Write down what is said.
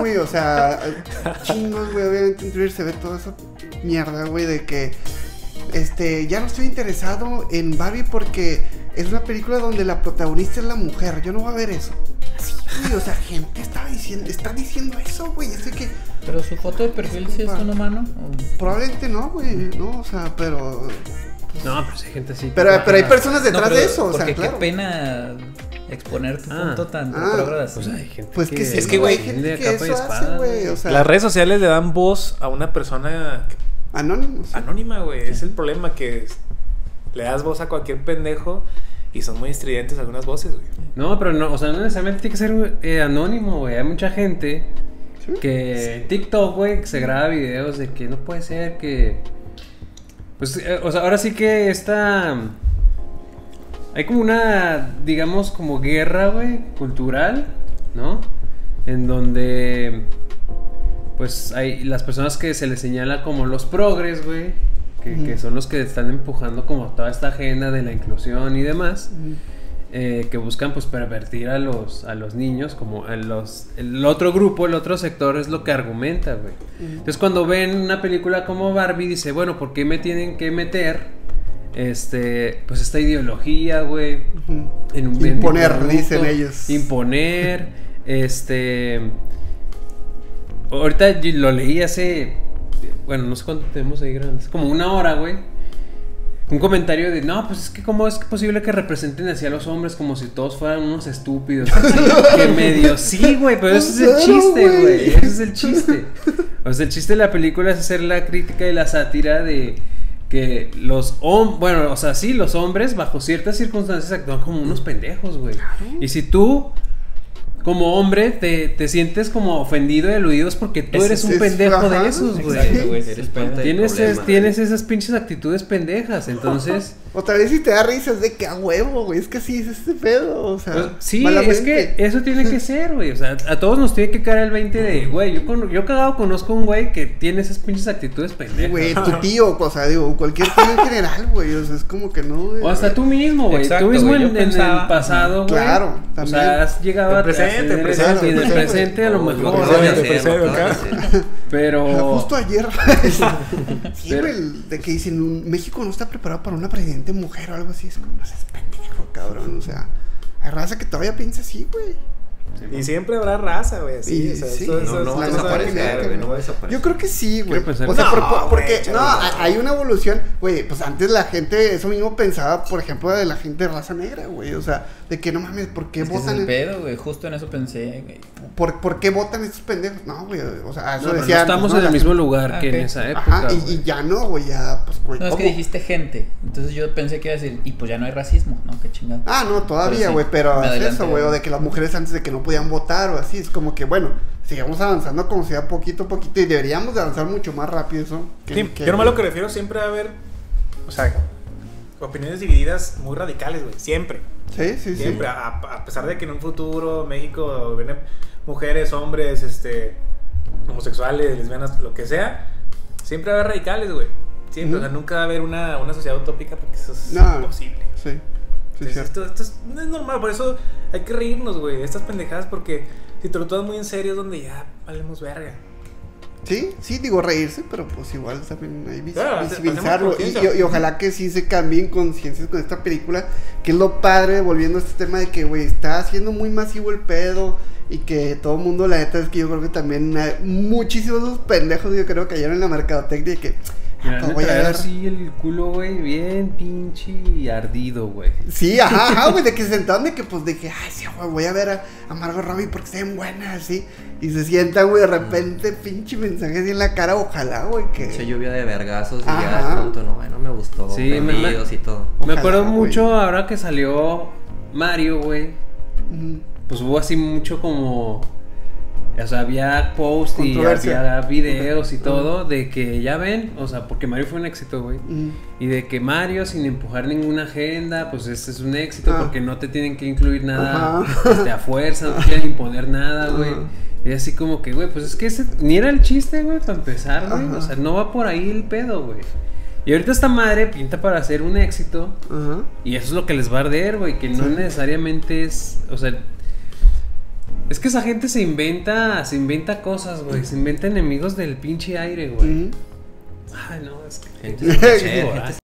güey, o sea, chingos, güey, obviamente en Twitter se ve toda esa mierda, güey, de que, ya no estoy interesado en Barbie porque es una película donde la protagonista es la mujer, yo no voy a ver eso. Sí, güey, o sea, gente está diciendo eso, güey, así que... Pero su foto de perfil sí es un humano. Probablemente no, güey, no, o sea, pero... No, pero hay gente así. Pero hay personas detrás de eso, o sea, porque claro. Qué pena exponer tu punto tan retrógrado así. Pues hay gente pues que sí, es que, güey, hay gente que eso hace, güey, o sea... Las redes sociales le dan voz a una persona... Anónimo, sí. Anónima, güey, es el problema, que le das voz a cualquier pendejo y son muy estridentes algunas voces, güey. No, pero no, o sea, no necesariamente tiene que ser anónimo, güey. Hay mucha gente que en TikTok, güey, se graba videos de que no puede ser que... Pues, o sea, ahora sí que hay como una, digamos, como guerra, güey, cultural, ¿no? En donde, pues, hay las personas que se les señala como los progres, güey, que son los que están empujando como toda esta agenda de la inclusión y demás, que buscan, pues, pervertir a los niños, como el otro grupo, el otro sector es lo que argumenta, güey. Entonces, cuando ven una película como Barbie, dice, bueno, ¿por qué me tienen que meter pues esta ideología, güey? Imponer, dicen ellos. Imponer, ahorita lo leí hace, bueno, no sé cuánto tenemos ahí grandes, como una hora, güey. Un comentario de, no, pues es que cómo es posible que representen así a los hombres como si todos fueran unos estúpidos. Así, que medio, sí, güey, pero ese es el chiste, güey. Ese es el chiste. O sea, el chiste de la película es hacer la crítica y la sátira de que los hombres bajo ciertas circunstancias actúan como unos pendejos, güey. Y si tú... como hombre te sientes como ofendido y aludido es porque tú eres un pendejo de esos, güey. Exacto, güey. Eres parte del problema. Tienes esas pinches actitudes pendejas, entonces... Otra vez si te da risas de que a huevo, güey, es que así es este pedo, o sea... Pues, sí, malamente. es que eso tiene que ser, güey, o sea, a todos nos tiene que caer el 20 de, güey, yo cagado conozco un güey que tiene esas pinches actitudes pendejas. Güey, tu tío, o sea, digo, cualquier tío en general, güey, o sea, es como que no... O hasta tú mismo, güey, tú mismo en el pasado, güey. Claro, también. O sea, has llegado a... presente, y del presente a lo mejor. Pero... justo ayer. Sí, güey, de que dicen, México no está preparado para una presidente mujer o algo así. Es como, no seas pendejo, cabrón. O sea, hay raza que todavía piensa así, güey. Y siempre habrá raza, güey, así. Y, o sea, sí, no va a desaparecer, güey, no va a desaparecer. Yo creo que sí, güey. Quiero pensar O sea, no, porque güey, no, hay una evolución, güey. Pues antes la gente, eso mismo pensaba, por ejemplo, de la gente de raza negra, güey. O sea, de que no mames, ¿por qué Es que ese es votan? el pedo, güey. Justo en eso pensé, güey. ¿Por qué votan estos pendejos? No, güey. O sea, eso No, pero decía. no estamos en el mismo lugar que en esa época. Ajá, y ya no, güey, ya, pues, güey. No, es que ¿cómo? dijiste gente. Entonces yo pensé que iba a decir, y pues ya no hay racismo, ¿no? Qué chingada. Ah, no, todavía, Pero güey, sí, pero me es adelanté, eso, güey, o de que las mujeres antes de que no podían votar o así, es como que, bueno, sigamos avanzando como sea poquito a poquito y deberíamos de avanzar mucho más rápido eso. Sí, yo nomás lo que refiero siempre va a haber, o sea, opiniones divididas muy radicales, güey, siempre. Sí. Siempre, a pesar de que en un futuro México vienen mujeres, hombres, homosexuales, lesbianas, lo que sea, siempre va a haber radicales, güey. Siempre, o sea, nunca va a haber una sociedad utópica porque eso es imposible. Sí. Entonces, esto no es normal, por eso hay que reírnos, güey, de estas pendejadas, porque si te lo tomas muy en serio es donde ya valemos verga. Sí, digo reírse, pero pues igual también hay Claro, visibilizarlo hacemos y ojalá que sí se cambien conciencias con esta película, que es lo padre, volviendo a este tema de que, güey, está haciendo muy masivo el pedo y que todo el mundo, la neta, es que yo creo que también muchísimos de esos pendejos, yo creo, cayeron en la mercadotecnia de que... Mira, pues me traer así el culo, güey, bien pinche ardido, güey. Sí, ajá, güey, de que se sentaron de que, pues, de que, ay, sí, güey, voy a ver a Margot Robbie porque está bien buena, así. Y se sientan, güey, de repente, pinche mensaje así en la cara, ojalá, güey, que... Se lluvia de vergazos y Ajá. ya de pronto, no, bueno, me gustó, Sí, prendidos y todo. Me acuerdo Ojalá, mucho güey. ahora que salió Mario, güey. Pues hubo así mucho como... O sea, había posts y Controversia. había videos y todo de que ya ven, o sea, porque Mario fue un éxito, güey. Y de que Mario, sin empujar ninguna agenda, pues este es un éxito porque no te tienen que incluir nada a fuerza, no te quieren imponer nada, güey. Y así como que, güey, pues es que ese ni era el chiste, güey, para empezar, güey. O sea, no va por ahí el pedo, güey. Y ahorita esta madre pinta para hacer un éxito. Y eso es lo que les va a arder, güey, que no necesariamente es, o sea... Es que esa gente se inventa cosas, güey. Se inventa enemigos del pinche aire, güey. Ujú. Ay, no, es que... Gente sin que hacer, Ignorante. gente